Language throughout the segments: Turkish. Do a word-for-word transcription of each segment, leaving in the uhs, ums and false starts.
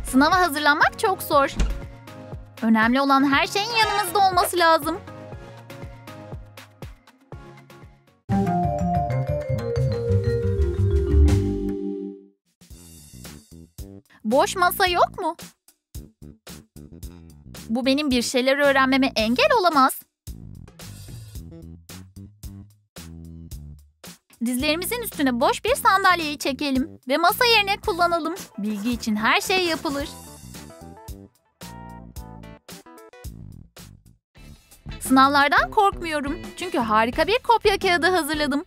Sınava hazırlanmak çok zor. Önemli olan her şeyin yanımızda olması lazım. Boş masa yok mu? Bu benim bir şeyler öğrenmeme engel olamaz. Dizlerimizin üstüne boş bir sandalyeyi çekelim ve masa yerine kullanalım. Bilgi için her şey yapılır. Sınavlardan korkmuyorum. Çünkü harika bir kopya kağıdı hazırladım.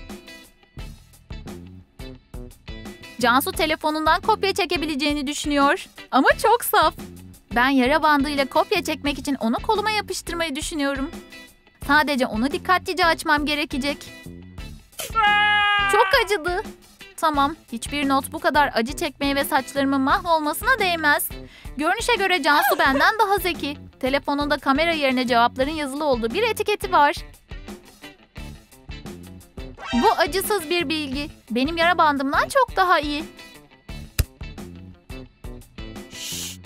Cansu telefonundan kopya çekebileceğini düşünüyor. Ama çok saf. Ben yara bandıyla kopya çekmek için onu koluma yapıştırmayı düşünüyorum. Sadece onu dikkatlice açmam gerekecek. Çok acıdı. Tamam, hiçbir not bu kadar acı çekmeye ve saçlarımın mahvolmasına değmez. Görünüşe göre Cansu benden daha zeki. Telefonunda kamera yerine cevapların yazılı olduğu bir etiketi var. Bu acısız bir bilgi. Benim yara bandımdan çok daha iyi. Şşş.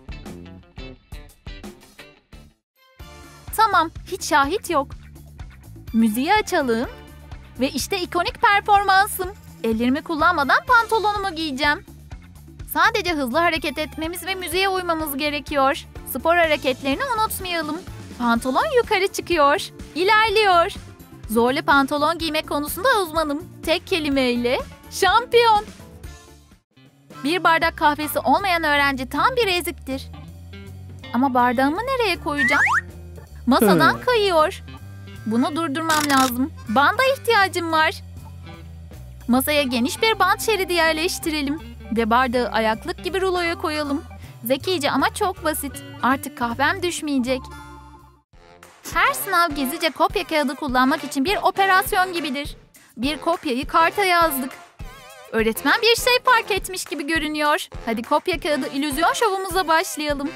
Tamam, hiç şahit yok. Müziği açalım. Ve işte ikonik performansım. Ellerimi kullanmadan pantolonumu giyeceğim. Sadece hızlı hareket etmemiz ve müziğe uymamız gerekiyor. Spor hareketlerini unutmayalım. Pantolon yukarı çıkıyor. İlerliyor. Zorlu pantolon giymek konusunda uzmanım. Tek kelimeyle şampiyon. Bir bardak kahvesi olmayan öğrenci tam bir eziktir. Ama bardağımı nereye koyacağım? Masadan hmm. kayıyor. Bunu durdurmam lazım. Banda ihtiyacım var. Masaya geniş bir bant şeridi yerleştirelim. Ve bardağı ayaklık gibi ruloya koyalım. Zekice ama çok basit. Artık kahvem düşmeyecek. Her sınav gizlice kopya kağıdı kullanmak için bir operasyon gibidir. Bir kopyayı karta yazdık. Öğretmen bir şey fark etmiş gibi görünüyor. Hadi kopya kağıdı illüzyon şovumuza başlayalım.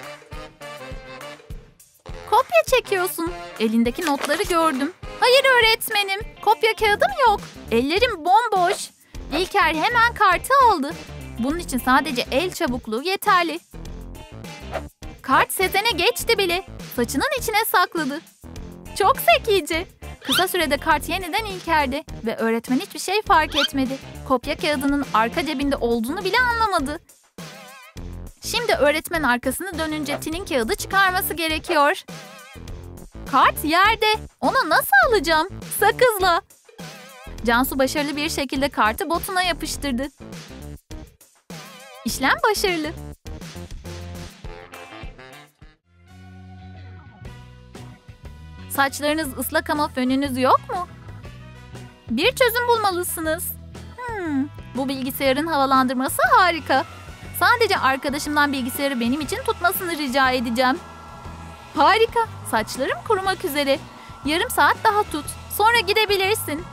Kopya çekiyorsun. Elindeki notları gördüm. Hayır öğretmenim. Kopya kağıdım yok. Ellerim bomboş. İlker hemen kartı aldı. Bunun için sadece el çabukluğu yeterli. Kart Sezen'e geçti bile. Saçının içine sakladı. Çok zekice. Kısa sürede kart yeniden İlker'de ve öğretmen hiçbir şey fark etmedi. Kopya kağıdının arka cebinde olduğunu bile anlamadı. Şimdi öğretmen arkasını dönünce Tin'in kağıdı çıkarması gerekiyor. Kart yerde. Onu nasıl alacağım? Sakızla. Cansu başarılı bir şekilde kartı botuna yapıştırdı. İşlem başarılı. Saçlarınız ıslak ama fönünüz yok mu? Bir çözüm bulmalısınız. Hmm, bu bilgisayarın havalandırması harika. Sadece arkadaşımdan bilgisayarı benim için tutmasını rica edeceğim. Harika. Saçlarım kurumak üzere. Yarım saat daha tut. Sonra gidebilirsin.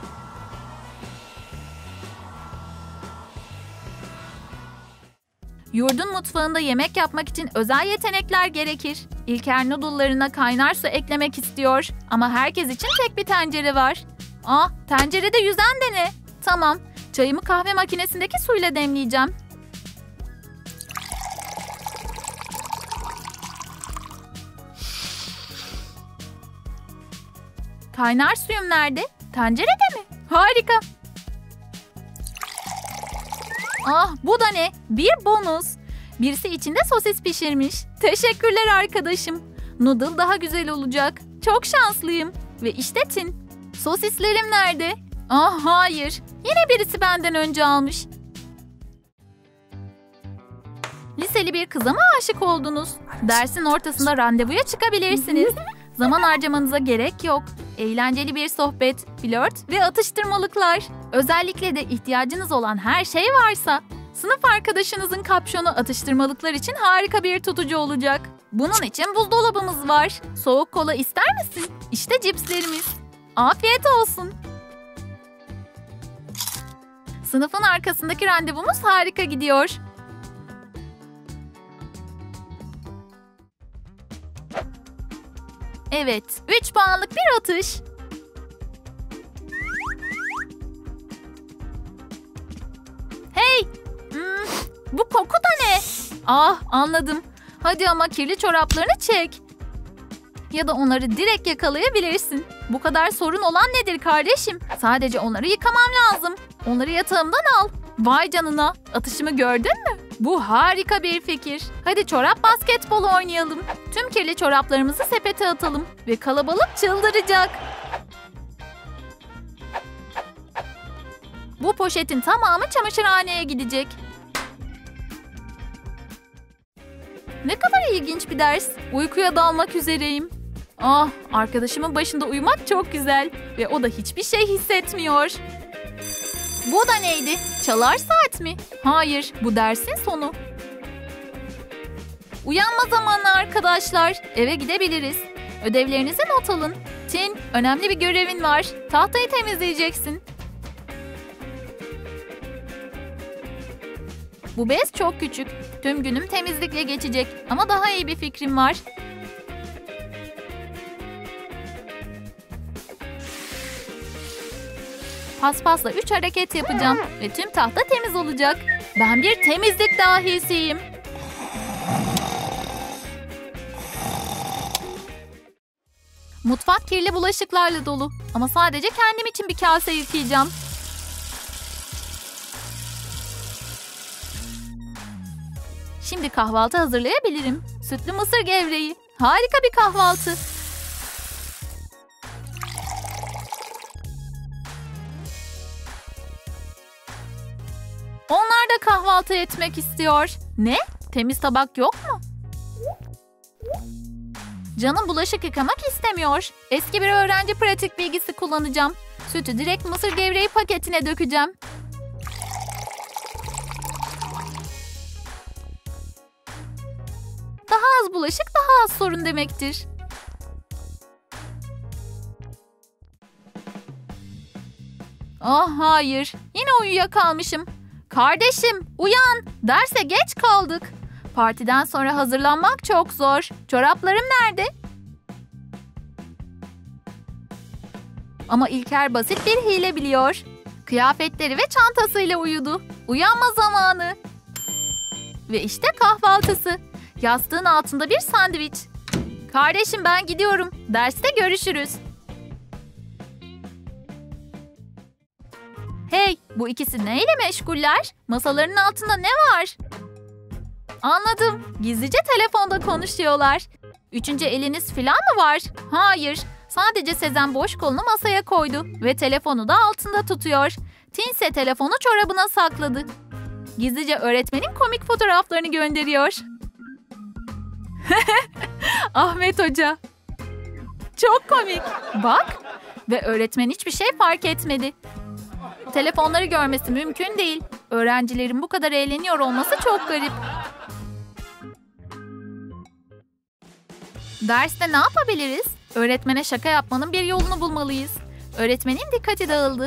Yurdun mutfağında yemek yapmak için özel yetenekler gerekir. İlker noodle'larına kaynar su eklemek istiyor. Ama herkes için tek bir tencere var. Aa, tencerede yüzen de ne? Tamam. Çayımı kahve makinesindeki suyla demleyeceğim. Kaynar suyum nerede? Tencerede mi? Harika. Ah, bu da ne? Bir bonus. Birisi içinde sosis pişirmiş. Teşekkürler arkadaşım. Noodle daha güzel olacak. Çok şanslıyım. Ve işte Tin. Sosislerim nerede? Ah hayır. Yine birisi benden önce almış. Liseli bir kıza mı aşık oldunuz? Dersin ortasında randevuya çıkabilirsiniz. Zaman harcamanıza gerek yok. Eğlenceli bir sohbet, flört ve atıştırmalıklar. Özellikle de ihtiyacınız olan her şey varsa. Sınıf arkadaşınızın kapşonu atıştırmalıklar için harika bir tutucu olacak. Bunun için buzdolabımız var. Soğuk kola ister misin? İşte cipslerimiz. Afiyet olsun. Sınıfın arkasındaki randevumuz harika gidiyor. Evet, üç puanlık bir atış. Hey, hmm, bu koku da ne? Ah, anladım. Hadi ama kirli çoraplarını çek. Ya da onları direkt yakalayabilirsin. Bu kadar sorun olan nedir kardeşim? Sadece onları yıkamam lazım. Onları yatağımdan al. Vay canına. Atışımı gördün mü? Bu harika bir fikir. Hadi çorap basketbolu oynayalım. Tüm kirli çoraplarımızı sepete atalım. Ve kalabalık çıldıracak. Bu poşetin tamamı çamaşırhaneye gidecek. Ne kadar ilginç bir ders. Uykuya dalmak üzereyim. Ah, arkadaşımın başında uyumak çok güzel. Ve o da hiçbir şey hissetmiyor. Bu da neydi? Çalar saat mi? Hayır, bu dersin sonu. Uyanma zamanı arkadaşlar. Eve gidebiliriz. Ödevlerinizi not alın. Tin, önemli bir görevin var. Tahtayı temizleyeceksin. Bu bez çok küçük. Tüm günüm temizlikle geçecek. Ama daha iyi bir fikrim var. Paspasla üç hareket yapacağım ve tüm tahta temiz olacak. Ben bir temizlik dahisiyim. Mutfak kirli bulaşıklarla dolu. Ama sadece kendim için bir kase yıkayacağım. Şimdi kahvaltı hazırlayabilirim. Sütlü mısır gevreği. Harika bir kahvaltı. Onlar da kahvaltı etmek istiyor. Ne? Temiz tabak yok mu? Canım bulaşık yıkamak istemiyor. Eski bir öğrenci pratik bilgisi kullanacağım. Sütü direkt mısır gevreği paketine dökeceğim. Daha az bulaşık daha az sorun demektir. Oh hayır. Yine uyuyakalmışım. Kardeşim uyan. Derse geç kaldık. Partiden sonra hazırlanmak çok zor. Çoraplarım nerede? Ama İlker basit bir hile biliyor. Kıyafetleri ve çantasıyla uyudu. Uyanma zamanı. Ve işte kahvaltısı. Yastığın altında bir sandviç. Kardeşim ben gidiyorum. Derste görüşürüz. Hey, bu ikisi neyle meşguller? Masalarının altında ne var? Anladım. Gizlice telefonda konuşuyorlar. Üçüncü eliniz falan mı var? Hayır. Sadece Sezen boş kolunu masaya koydu ve telefonu da altında tutuyor. Tin ise telefonu çorabına sakladı. Gizlice öğretmenin komik fotoğraflarını gönderiyor. Ahmet Hoca. Çok komik. Bak. Ve öğretmen hiçbir şey fark etmedi. Telefonları görmesi mümkün değil. Öğrencilerin bu kadar eğleniyor olması çok garip. Derste ne yapabiliriz? Öğretmene şaka yapmanın bir yolunu bulmalıyız. Öğretmenin dikkati dağıldı.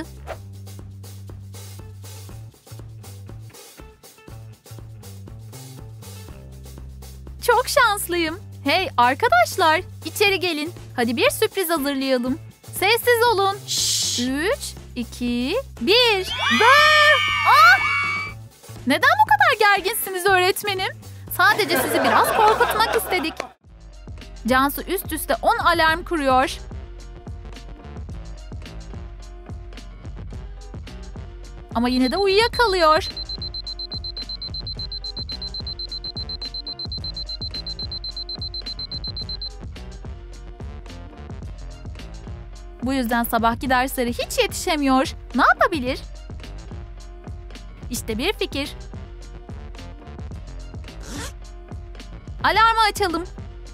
Çok şanslıyım. Hey arkadaşlar, içeri gelin. Hadi bir sürpriz hazırlayalım. Sessiz olun. Şşş. Üç, iki, bir. Bıh! Ah! Neden bu kadar gerginsiniz öğretmenim? Sadece sizi biraz korkutmak istedik. Cansu üst üste on alarm kuruyor. Ama yine de uyuyakalıyor. Bu yüzden sabahki derslere hiç yetişemiyor. Ne yapabilir? İşte bir fikir. Alarmı açalım.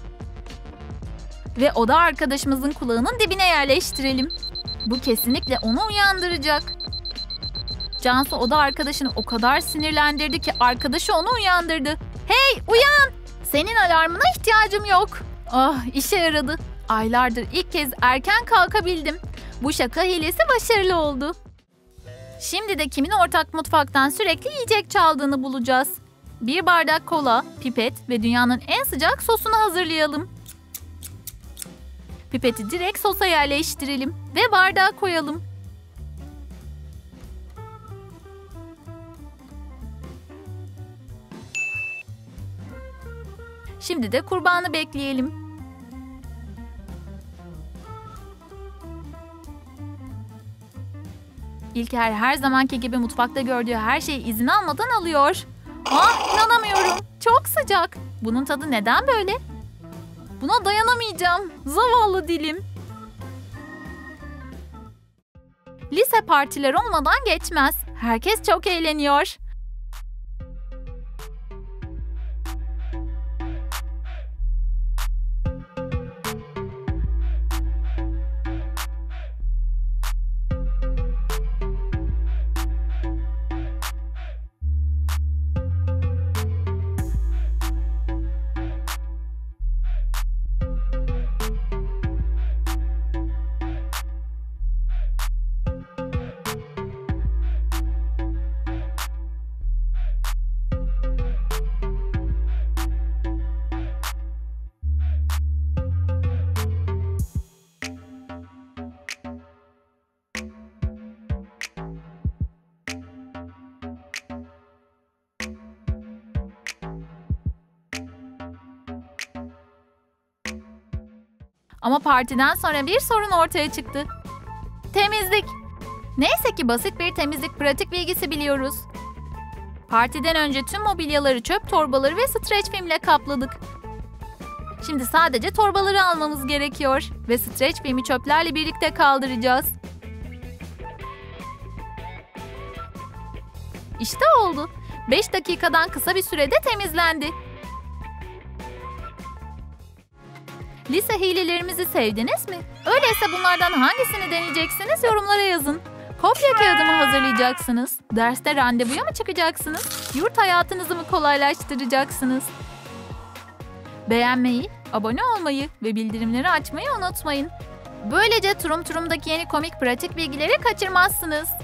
Ve oda arkadaşımızın kulağının dibine yerleştirelim. Bu kesinlikle onu uyandıracak. Cansu oda arkadaşını o kadar sinirlendirdi ki arkadaşı onu uyandırdı. Hey uyan! Senin alarmına ihtiyacım yok. Ah işe yaradı. Aylardır ilk kez erken kalkabildim. Bu şaka hilesi başarılı oldu. Şimdi de kimin ortak mutfaktan sürekli yiyecek çaldığını bulacağız. Bir bardak kola, pipet ve dünyanın en sıcak sosunu hazırlayalım. Pipeti direkt sosa yerleştirelim ve bardağa koyalım. Şimdi de kurbanı bekleyelim. İlker her zamanki gibi mutfakta gördüğü her şeyi izin almadan alıyor. Ah, inanamıyorum. Çok sıcak. Bunun tadı neden böyle? Buna dayanamayacağım. Zavallı dilim. Lise partiler olmadan geçmez. Herkes çok eğleniyor. Ama partiden sonra bir sorun ortaya çıktı. Temizlik. Neyse ki basit bir temizlik pratik bilgisi biliyoruz. Partiden önce tüm mobilyaları, çöp torbaları ve streç filmle kapladık. Şimdi sadece torbaları almamız gerekiyor ve streç filmi çöplerle birlikte kaldıracağız. İşte oldu. beş dakikadan kısa bir sürede temizlendi. Lise hilelerimizi sevdiniz mi? Öyleyse bunlardan hangisini deneyeceksiniz yorumlara yazın. Kopya kağıdımı hazırlayacaksınız? Derste randevuya mı çıkacaksınız? Yurt hayatınızı mı kolaylaştıracaksınız? Beğenmeyi, abone olmayı ve bildirimleri açmayı unutmayın. Böylece Turum Turum'daki yeni komik pratik bilgileri kaçırmazsınız.